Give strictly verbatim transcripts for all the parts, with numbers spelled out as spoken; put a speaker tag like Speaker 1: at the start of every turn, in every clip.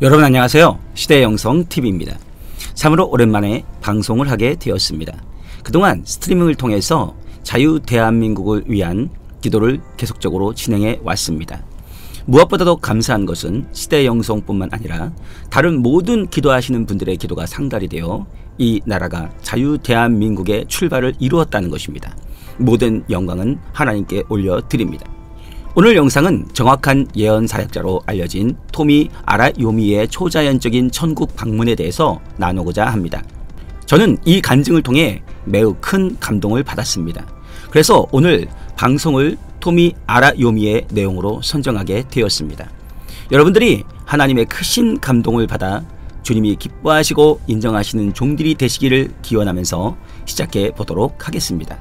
Speaker 1: 여러분 안녕하세요. 시대영성티비입니다. 참으로 오랜만에 방송을 하게 되었습니다. 그동안 스트리밍을 통해서 자유 대한민국을 위한 기도를 계속적으로 진행해 왔습니다. 무엇보다도 감사한 것은 시대영성뿐만 아니라 다른 모든 기도하시는 분들의 기도가 상달이 되어 이 나라가 자유 대한민국의 출발을 이루었다는 것입니다. 모든 영광은 하나님께 올려드립니다. 오늘 영상은 정확한 예언 사역자로 알려진 토미 아라요미의 초자연적인 천국 방문에 대해서 나누고자 합니다. 저는 이 간증을 통해 매우 큰 감동을 받았습니다. 그래서 오늘 방송을 토미 아라요미의 내용으로 선정하게 되었습니다. 여러분들이 하나님의 크신 감동을 받아 주님이 기뻐하시고 인정하시는 종들이 되시기를 기원하면서 시작해 보도록 하겠습니다.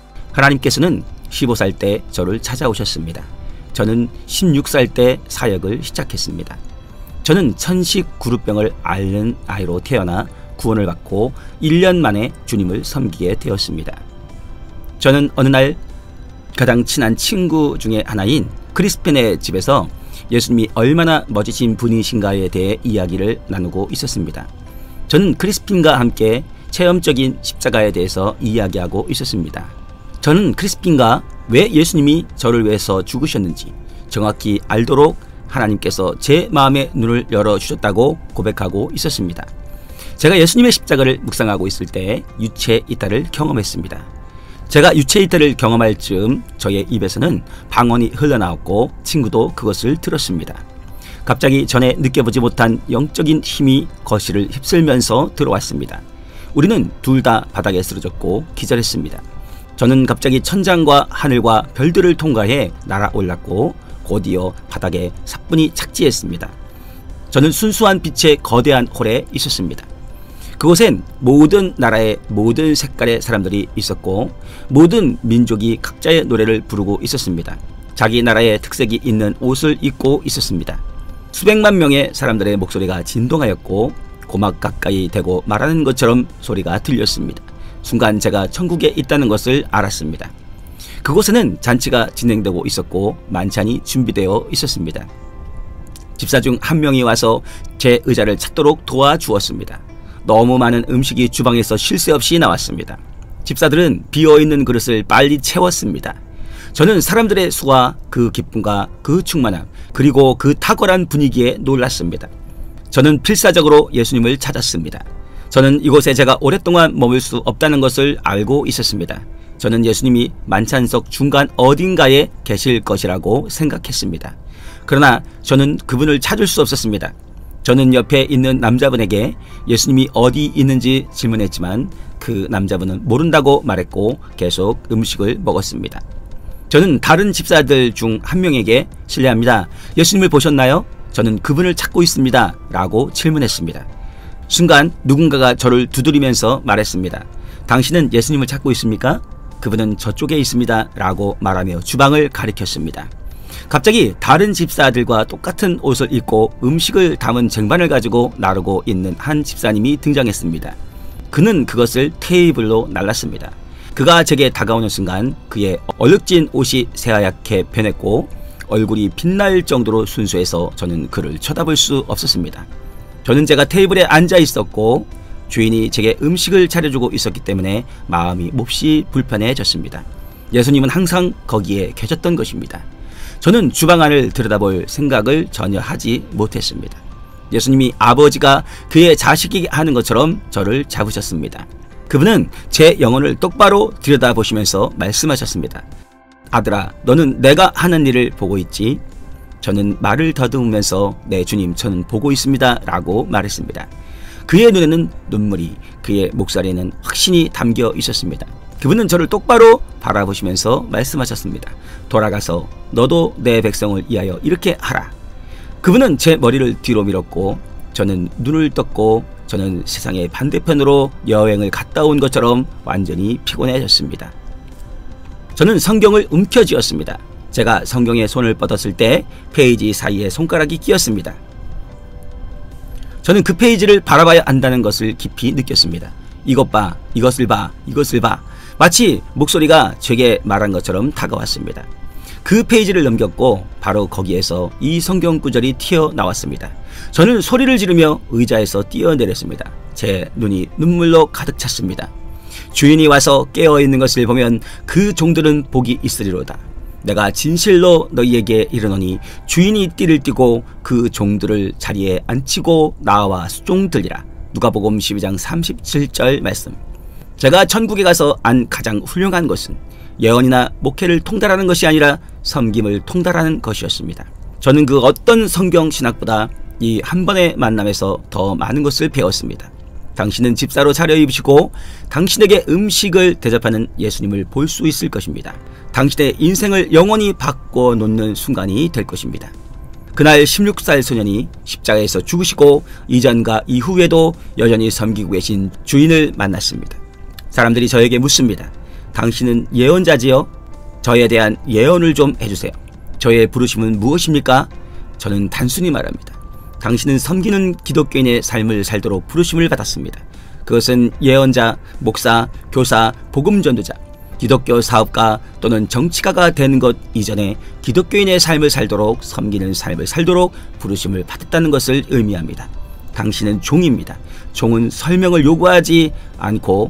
Speaker 1: 하나님께서는 십오 살 때 저를 찾아오셨습니다. 저는 십육 살 때 사역을 시작했습니다. 저는 천식 구루병을 앓는 아이로 태어나 구원을 받고 일 년 만에 주님을 섬기게 되었습니다. 저는 어느 날 가장 친한 친구 중에 하나인 크리스펜의 집에서 예수님이 얼마나 멋지신 분이신가에 대해 이야기를 나누고 있었습니다. 저는 크리스핀과 함께 체험적인 십자가에 대해서 이야기하고 있었습니다. 저는 크리스핀과 왜 예수님이 저를 위해서 죽으셨는지 정확히 알도록 하나님께서 제 마음의 눈을 열어주셨다고 고백하고 있었습니다. 제가 예수님의 십자가를 묵상하고 있을 때 유체 이탈을 경험했습니다. 제가 유체 이탈을 경험할 즈음 저의 입에서는 방언이 흘러나왔고 친구도 그것을 들었습니다. 갑자기 전에 느껴보지 못한 영적인 힘이 거실을 휩쓸면서 들어왔습니다. 우리는 둘 다 바닥에 쓰러졌고 기절했습니다. 저는 갑자기 천장과 하늘과 별들을 통과해 날아올랐고 곧이어 바닥에 사뿐히 착지했습니다. 저는 순수한 빛의 거대한 홀에 있었습니다. 그곳엔 모든 나라의 모든 색깔의 사람들이 있었고 모든 민족이 각자의 노래를 부르고 있었습니다. 자기 나라의 특색이 있는 옷을 입고 있었습니다. 수백만 명의 사람들의 목소리가 진동하였고 고막 가까이 대고 말하는 것처럼 소리가 들렸습니다. 순간 제가 천국에 있다는 것을 알았습니다. 그곳에는 잔치가 진행되고 있었고 만찬이 준비되어 있었습니다. 집사 중 한 명이 와서 제 의자를 찾도록 도와주었습니다. 너무 많은 음식이 주방에서 쉴 새 없이 나왔습니다. 집사들은 비어있는 그릇을 빨리 채웠습니다. 저는 사람들의 수와 그 기쁨과 그 충만함 그리고 그 탁월한 분위기에 놀랐습니다. 저는 필사적으로 예수님을 찾았습니다. 저는 이곳에 제가 오랫동안 머물 수 없다는 것을 알고 있었습니다. 저는 예수님이 만찬석 중간 어딘가에 계실 것이라고 생각했습니다. 그러나 저는 그분을 찾을 수 없었습니다. 저는 옆에 있는 남자분에게 예수님이 어디 있는지 질문했지만 그 남자분은 모른다고 말했고 계속 음식을 먹었습니다. 저는 다른 집사들 중 한 명에게 실례합니다. 예수님을 보셨나요? 저는 그분을 찾고 있습니다. 라고 질문했습니다. 순간 누군가가 저를 두드리면서 말했습니다. 당신은 예수님을 찾고 있습니까? 그분은 저쪽에 있습니다. 라고 말하며 주방을 가리켰습니다. 갑자기 다른 집사들과 똑같은 옷을 입고 음식을 담은 쟁반을 가지고 나르고 있는 한 집사님이 등장했습니다. 그는 그것을 테이블로 날랐습니다. 그가 제게 다가오는 순간 그의 얼룩진 옷이 새하얗게 변했고 얼굴이 빛날 정도로 순수해서 저는 그를 쳐다볼 수 없었습니다. 저는 제가 테이블에 앉아 있었고 주인이 제게 음식을 차려주고 있었기 때문에 마음이 몹시 불편해졌습니다. 예수님은 항상 거기에 계셨던 것입니다. 저는 주방 안을 들여다볼 생각을 전혀 하지 못했습니다. 예수님이 아버지가 그의 자식이 하는 것처럼 저를 잡으셨습니다. 그분은 제 영혼을 똑바로 들여다보시면서 말씀하셨습니다. 아들아, 너는 내가 하는 일을 보고 있지? 저는 말을 더듬으면서 네 주님, 저는 보고 있습니다. 라고 말했습니다. 그의 눈에는 눈물이, 그의 목소리에는 확신이 담겨 있었습니다. 그분은 저를 똑바로 바라보시면서 말씀하셨습니다. 돌아가서 너도 내 백성을 위하여 이렇게 하라. 그분은 제 머리를 뒤로 밀었고 저는 눈을 떴고 저는 세상의 반대편으로 여행을 갔다 온 것처럼 완전히 피곤해졌습니다. 저는 성경을 움켜쥐었습니다. 제가 성경에 손을 뻗었을 때 페이지 사이에 손가락이 끼었습니다. 저는 그 페이지를 바라봐야 한다는 것을 깊이 느꼈습니다. 이것 봐, 이것을 봐, 이것을 봐. 마치 목소리가 제게 말한 것처럼 다가왔습니다. 그 페이지를 넘겼고 바로 거기에서 이 성경 구절이 튀어나왔습니다. 저는 소리를 지르며 의자에서 뛰어내렸습니다. 제 눈이 눈물로 가득 찼습니다. 주인이 와서 깨어있는 것을 보면 그 종들은 복이 있으리로다. 내가 진실로 너희에게 이르노니 주인이 띠를 띠고 그 종들을 자리에 앉히고 나와 수종들리라. 누가복음 십이 장 삼십칠 절 말씀. 제가 천국에 가서 안 가장 훌륭한 것은 예언이나 목회를 통달하는 것이 아니라 섬김을 통달하는 것이었습니다. 저는 그 어떤 성경 신학보다 이 한 번의 만남에서 더 많은 것을 배웠습니다. 당신은 집사로 차려입으시고 당신에게 음식을 대접하는 예수님을 볼 수 있을 것입니다. 당신의 인생을 영원히 바꿔 놓는 순간이 될 것입니다. 그날 십육 살 소년이 십자가에서 죽으시고 이전과 이후에도 여전히 섬기고 계신 주인을 만났습니다. 사람들이 저에게 묻습니다. 당신은 예언자지요? 저에 대한 예언을 좀 해주세요. 저의 부르심은 무엇입니까? 저는 단순히 말합니다. 당신은 섬기는 기독교인의 삶을 살도록 부르심을 받았습니다. 그것은 예언자, 목사, 교사, 복음전도자, 기독교 사업가 또는 정치가가 되는 것 이전에 기독교인의 삶을 살도록 섬기는 삶을 살도록 부르심을 받았다는 것을 의미합니다. 당신은 종입니다. 종은 설명을 요구하지 않고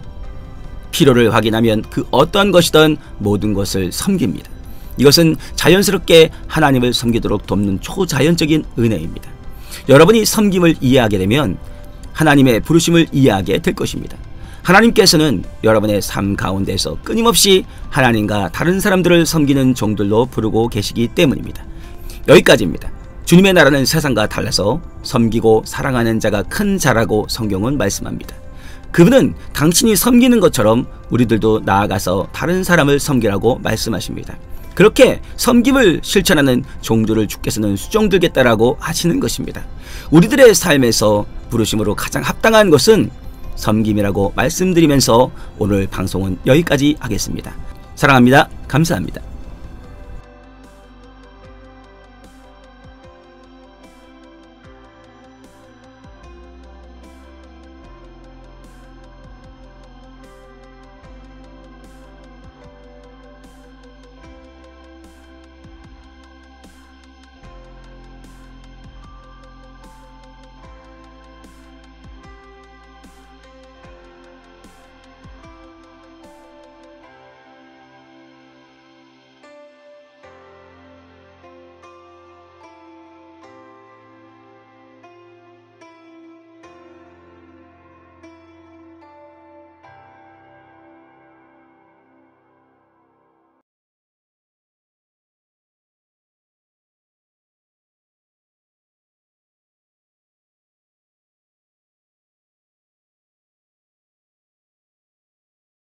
Speaker 1: 필요를 확인하면 그 어떤 것이든 모든 것을 섬깁니다. 이것은 자연스럽게 하나님을 섬기도록 돕는 초자연적인 은혜입니다. 여러분이 섬김을 이해하게 되면 하나님의 부르심을 이해하게 될 것입니다. 하나님께서는 여러분의 삶 가운데서 끊임없이 하나님과 다른 사람들을 섬기는 종들로 부르고 계시기 때문입니다. 여기까지입니다. 주님의 나라는 세상과 달라서 섬기고 사랑하는 자가 큰 자라고 성경은 말씀합니다. 그분은 당신이 섬기는 것처럼 우리들도 나아가서 다른 사람을 섬기라고 말씀하십니다. 그렇게 섬김을 실천하는 종들을 주께서는 수종들겠다라고 하시는 것입니다. 우리들의 삶에서 부르심으로 가장 합당한 것은 섬김이라고 말씀드리면서 오늘 방송은 여기까지 하겠습니다. 사랑합니다. 감사합니다.